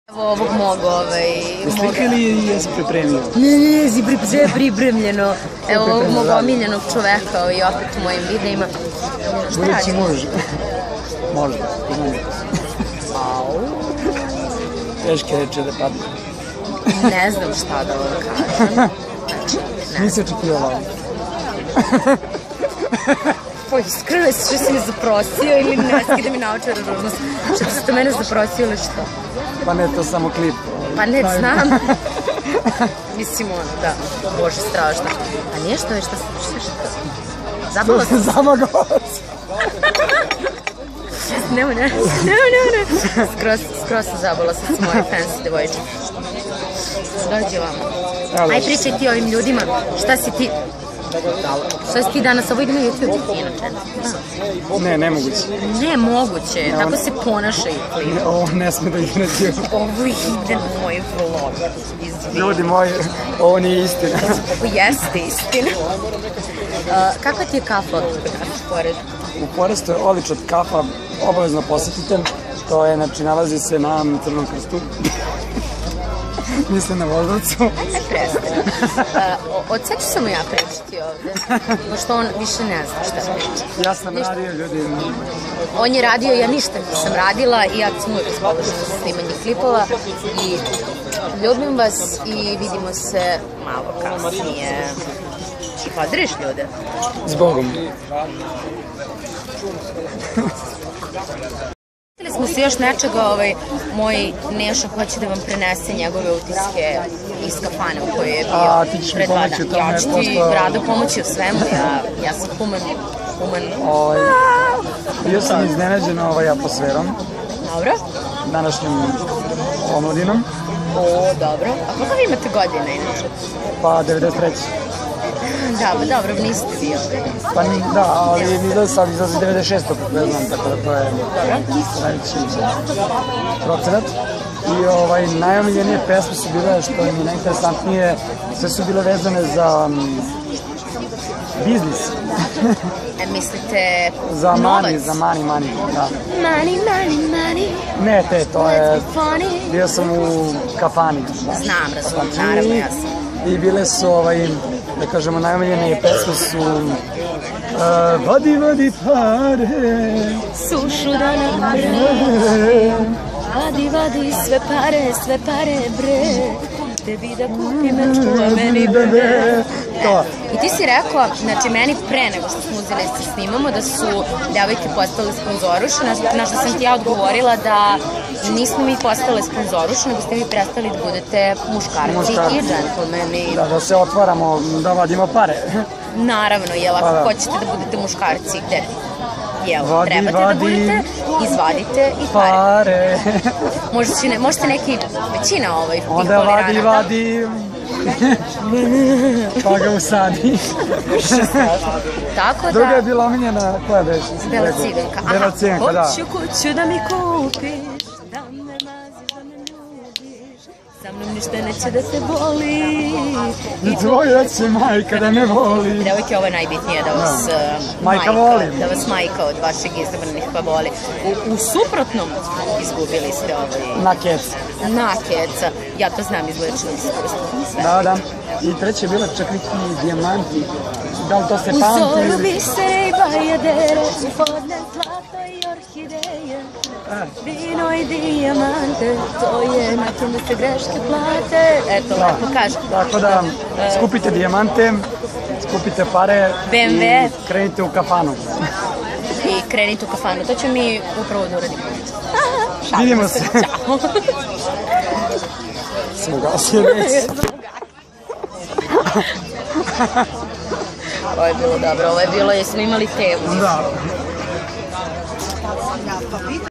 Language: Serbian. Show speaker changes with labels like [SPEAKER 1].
[SPEAKER 1] Evo ovog mog,
[SPEAKER 2] Slika ili jesi pripremio?
[SPEAKER 1] Ne, sve pripremljeno. Evo ovog mog omiljenog čoveka i opet u mojim videima. Šta
[SPEAKER 2] Budući
[SPEAKER 1] radimo?
[SPEAKER 2] muž. Možda, znam. Teške reče da padne.
[SPEAKER 1] Ne znam šta da vam kažem.
[SPEAKER 2] Nisi očekivala.
[SPEAKER 1] Pa iskreno je što si me zaprosio ili ne skide mi naočara ružnost. Što ste mene zaprosio ili što?
[SPEAKER 2] Pa ne, to samo klip.
[SPEAKER 1] Pa ne, znam. Mislim, da, bože, strašno. A nije što je, šta Zabala sam.
[SPEAKER 2] Zamagalac.
[SPEAKER 1] Ne. Skroz sam zabala sa moje fancy devojče. Dođi vam. Aj pričaj ti ovim ljudima, šta si ti danas, ovo ide na YouTube, inače.
[SPEAKER 2] Ne, nemoguće.
[SPEAKER 1] Nemoguće, tako se ponašaju.
[SPEAKER 2] Ovo ne sme da ide na YouTube.
[SPEAKER 1] Ovo ide na moj vlog.
[SPEAKER 2] Ljudi moji, ovo nije istina.
[SPEAKER 1] Ovo jeste istina. Kakva ti je kafa u Porežu?
[SPEAKER 2] U Porestu je odlična kafa, obavezno posetite. To je, znači, nalazi se na Crnom Krstu. Mislim na Voždovcu.
[SPEAKER 1] Aj prestane. Od sad ću samo ja pričati ovde, pošto on više ne zna šta priča.
[SPEAKER 2] Ja sam radio, ljudi.
[SPEAKER 1] On je radio, ja ništa nisam radila i ja sam uvijek raspoložena za snimanje klipova i ljubim vas i vidimo se malo kasnije. Pozdriš ljude?
[SPEAKER 2] Zbogom.
[SPEAKER 1] Videli smo se još nečega, moj Neša hoće da vam prenese njegove utiske iz kafane u kojoj je bio pre 2 dana. Ja ću ti rado pomoći u svemu, ja sam human.
[SPEAKER 2] Bio sam iznenađen atmosferom.
[SPEAKER 1] Dobro.
[SPEAKER 2] Današnjom omladinom.
[SPEAKER 1] O, dobro. A koliko vi imate godine inače?
[SPEAKER 2] Pa 93.
[SPEAKER 1] Da, pa dobro, niste vi ovdje.
[SPEAKER 2] Pa da, ali vidio sam izlazi 96. kako ja znam, tako da to je najveći procenat. I najomiljenije pesme su bile, što je mi najinteresantnije, sve su bile vezane za biznis.
[SPEAKER 1] Mislite
[SPEAKER 2] za
[SPEAKER 1] novac?
[SPEAKER 2] Za money, da.
[SPEAKER 1] Money.
[SPEAKER 2] Ne, to je, bio sam u kafani.
[SPEAKER 1] Znam, razumem, naravno, ja sam.
[SPEAKER 2] I bile su, da kažemo, najomiljenije pesme su Vadi pare,
[SPEAKER 1] sušu da nam bre, vadi sve pare bre, tebi da kupi mečku, a meni bebe. I ti si rekao, znači meni pre nego što smo uzeli da snimamo, da su devojke postale sponzoruše, na što sam ti ja odgovorila da nismo mi postale sponzoruše, nego ste vi prestali da budete muškarci i džentlmeni.
[SPEAKER 2] Da se otvaramo, da vadimo pare.
[SPEAKER 1] Naravno, jel ako hoćete da budete muškarci, gde? Jel, trebate da budete, izvadite i pare. Možete neki, većina tih
[SPEAKER 2] polirana. Onda vadi, pa ga usadi.
[SPEAKER 1] Tako da...
[SPEAKER 2] Druga je bila omiljena, koja beše?
[SPEAKER 1] Bela ciganka.
[SPEAKER 2] Bela ciganka, da.
[SPEAKER 1] Hoću kuću da mi kupiš, da me maziš, da me nudiš, sa mnom ništa neće da te boli.
[SPEAKER 2] I tvoja će majka da me voli.
[SPEAKER 1] Devojke, ovo je najbitnije, da vas
[SPEAKER 2] majka voli.
[SPEAKER 1] Da vas majka od vašeg izabranih pa voli. U suprotnom izgubili ste
[SPEAKER 2] na keca.
[SPEAKER 1] Na keca. Ja to znam iz ličnog iskustva.
[SPEAKER 2] Da. I treće je bila čak neki dijamanti. Da li to se pamti?
[SPEAKER 1] U zoru bi se i bajadere, u podne zlato i orhideje, vino i dijamante, to je način da se greške plate. Eto, lepo kažem.
[SPEAKER 2] Tako da skupite dijamante, skupite pare i krenite u kafanu.
[SPEAKER 1] To ćemo mi upravo da uradimo.
[SPEAKER 2] Vidimo se.
[SPEAKER 1] Ćao.
[SPEAKER 2] Smo gasili već.
[SPEAKER 1] Ovo je bilo dobro, jesmo imali temu.
[SPEAKER 2] Da.